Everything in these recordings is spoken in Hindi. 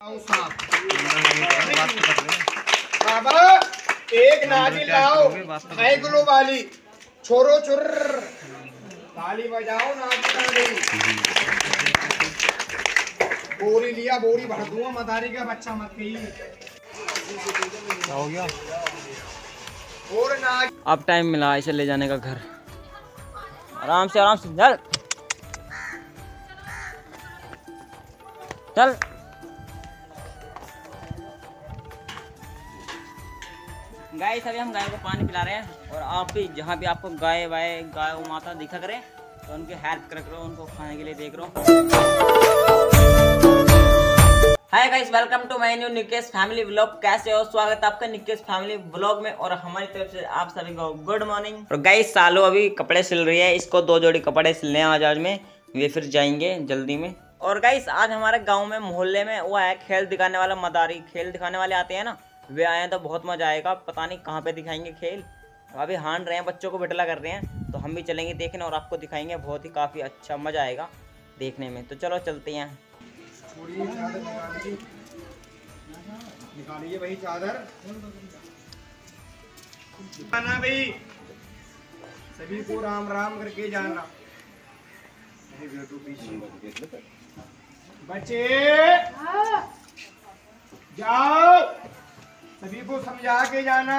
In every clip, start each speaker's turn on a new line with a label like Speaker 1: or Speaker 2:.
Speaker 1: बाबा एक नाजी लाओ, 2 किलो वाली छोरो चुर ताली बजाओ नाजी। बोरी लिया, बोरी भर दूंगा, मदारी का बच्चा मत कहिए।
Speaker 2: हो गया।
Speaker 1: और नाज
Speaker 2: अब टाइम मिला इसे ले जाने का घर। आराम से चल चल। गाय अभी हम गाय को पानी पिला रहे हैं और आप भी जहाँ भी आपको गाय माता दिखा करें तो उनकी हेल्प करो, उनको खाने के लिए देख रहा हूँ। Hi guys, welcome to my new Nikesh family vlog. कैसे हो? स्वागत है आपका निकेश फैमिली व्लॉग में और हमारी तरफ से आप सभी को गुड मॉर्निंग। और गाइस सालो अभी कपड़े सिल रही है, इसको 2 जोड़ी कपड़े सिलने आज में वे फिर जाएंगे जल्दी में। और गाइस आज हमारे गाँव में मोहल्ले में वो है खेल दिखाने वाला, मदारी खेल दिखाने वाले आते हैं ना, वे आए हैं तो बहुत मजा आएगा। पता नहीं कहाँ पे दिखाएंगे खेल, अभी हान रहे हैं, बच्चों को बिटला कर रहे हैं, तो हम भी चलेंगे देखने और आपको दिखाएंगे। बहुत ही काफ़ी अच्छा मज़ा आएगा देखने में, तो चलो चलते हैं।
Speaker 1: चादर निकालिए भाई, चादर आना भाई, सभी को राम राम करके जाना। बच्चे जाओ, सभी को समझा के जाना।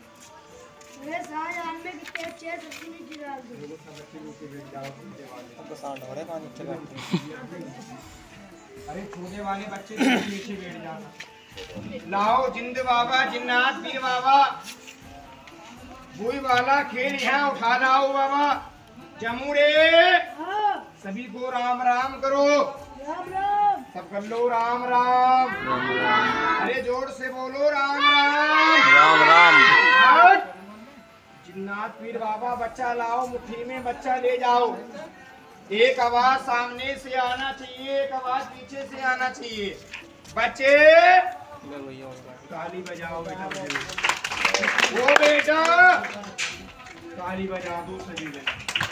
Speaker 1: अरे छोटे वाले बच्चे पीछे बैठ जाना। लाओ जिंद बाबा, जिन्नात पीर बाबा, बुई वाला खेल यहाँ उठा लाओ बाबा। जमूरे सभी को राम राम करो, सब कर लो राम राम। अरे जोर से बोलो राम राम
Speaker 2: राम राम।
Speaker 1: जिन्नात पीर बाबा, बच्चा लाओ, मुट्ठी में बच्चा ले जाओ। एक आवाज सामने से आना चाहिए, एक आवाज पीछे से आना चाहिए। बच्चे ताली बजाओ बेटा, वो बेटा ताली बजा दो सभी में।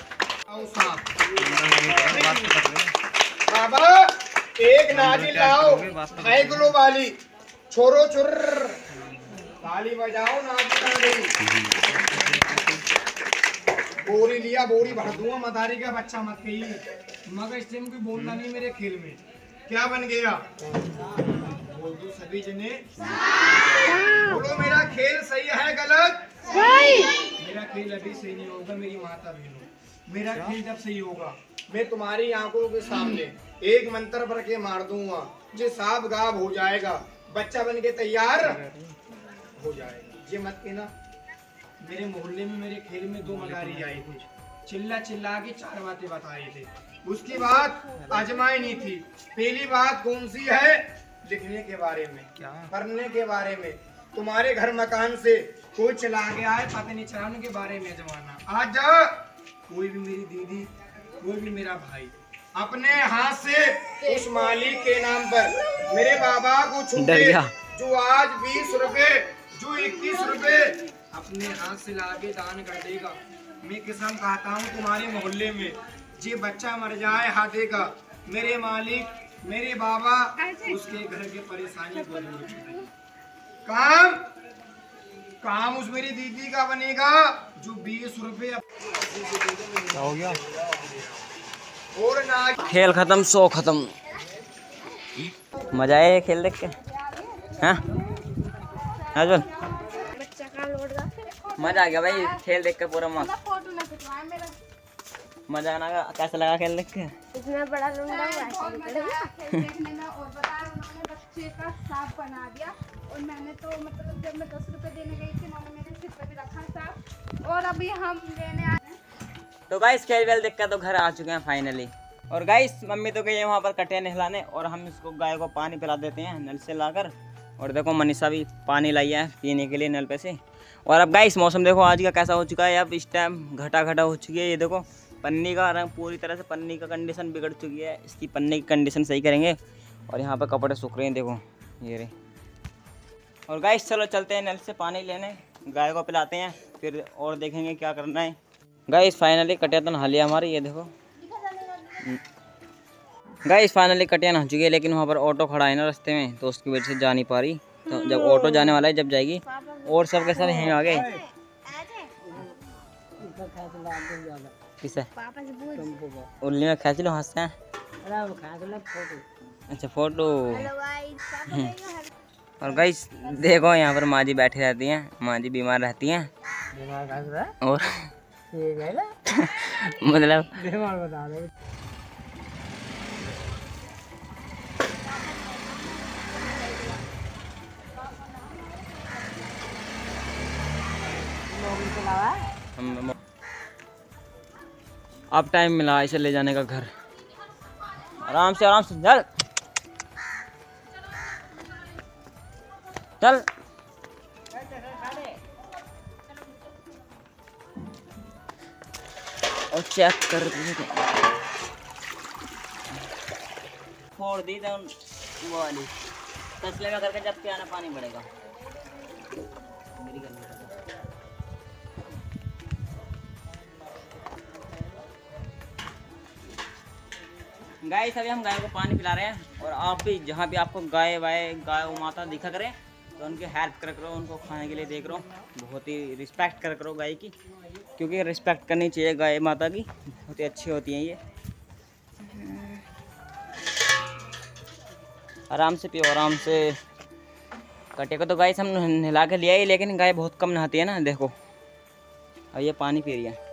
Speaker 1: बाबा एक नाजी लाओ, 2 किलो वाली छोरो चुर ताली बजाओ नाजी। बोरी लिया, बोरी भर दूंगा, मदारी का बच्चा मत कहिए, मगर इससे कोई बोलना नहीं मेरे खेल में। क्या बन गया? बोल दो सभी जने, बोलो मेरा खेल सही है गलत? मेरा खेल अभी सही नहीं होगा मेरी माता बहनों। मेरा खेल जब सही होगा, मैं तुम्हारी आंखों के सामने एक मंत्र भर के मार दूंगा, जो साफ गाब हो जाएगा, बच्चा बन के तैयार हो जाएगा। ये मत कहना मेरे मोहल्ले में मेरे खेल में 2 मदारी आई थी, चिल्ला चिल्ला के 4 बातें बता रहे थे। उसकी बात आजमाई नहीं थी। पहली बात कौन सी है? लिखने के बारे में, क्या पढ़ने के बारे में। तुम्हारे घर मकान से कोई चला गया है, पता नहीं चलाने के बारे में जमाना। आज कोई भी मेरी दीदी, कोई भी मेरा भाई अपने हाथ से उस मालिक के नाम पर मेरे बाबा को छूटे, जो आज 20 रुपए, जो 21 रुपए अपने हाथ से लाके दान कर देगा। मैं किसान कहता हूँ तुम्हारे मोहल्ले में जे बच्चा मर जाए हाथे का, मेरे मालिक मेरे बाबा उसके घर के परेशानी को दूर करेंगे। काम उस मेरी दीदी का बनेगा, जो 20 रुपए
Speaker 2: हो गया।
Speaker 1: और ना
Speaker 2: खेल खत्म, सो खत्म। मजा आया खेल देख के? हाँ मजा आ गया भाई खेल देख के, पूरा मस्त मजा आना। कैसा लगा खेल देख के?
Speaker 3: इतना बड़ा लुंडा हुआ देखने में। और बताया उन्होंने बच्चे का सांप बना दिया, और मैंने तो मतलब जब मैं 10 रुपए देने गई थी, उन्होंने मेरे सिर पे भी रखा सांप। और अभी हम लेने आए हैं।
Speaker 2: तो गाइस खेल वेल देख कर तो घर आ चुके हैं फाइनली। और गाइस मम्मी तो गई है वहाँ पर कटे नहलाने, और हम इसको गाय को पानी पिला देते हैं नल से लाकर। और देखो मनीषा भी पानी लाई है पीने के लिए नल पे से। और अब गाइस मौसम देखो आज का कैसा हो चुका है। अब इस टाइम घटा हो चुकी है। ये देखो पन्नी का रंग पूरी तरह से, पन्नी का कंडीशन बिगड़ चुकी है। इसकी पन्नी की कंडीशन सही करेंगे। और यहाँ पर कपड़े सूख रहे हैं, देखो ये रहे। और गाइस चलो चलते हैं नल से पानी लेने, गाय को पिलाते हैं, फिर और देखेंगे क्या करना है। गाइस फाइनली कटिया तो नहा लिया हमारी, ये देखो। गाइस फाइनली कटिया नहा चुकी है, लेकिन वहाँ पर ऑटो खड़ा है ना रास्ते में, तो उसकी वजह से जा नहीं पा रही। तो जब ऑटो जाने वाला है जब जाएगी। और सब के सब यहीं आ गए। किसे उल्ली में खींच लो हाथ से। अच्छा फोटो। और गाइस देखो यहाँ पर माँ जी बैठी रहती हैं, माँ जी बीमार रहती हैं। और मतलब अब टाइम मिला इसे ले जाने का घर। आराम से चल चल। और चेक कर फोड़ दी तो वो वाली तसले में करके जब आना पानी पड़ेगा। गाइस अभी हम गाय को पानी पिला रहे हैं। और आप भी जहाँ भी आपको गाय माता दिखा करें तो उनकी हेल्प कर करो, उनको खाने के लिए देख रहा हूँ। बहुत ही रिस्पेक्ट कर करो गाय की, क्योंकि रिस्पेक्ट करनी चाहिए गाय माता की, बहुत ही अच्छी होती हैं ये। आराम से पियो आराम से। कटे को तो गाय हम नहला के लिया ही, लेकिन गाय बहुत कम नहाती है ना, देखो। और ये पानी पी रही है।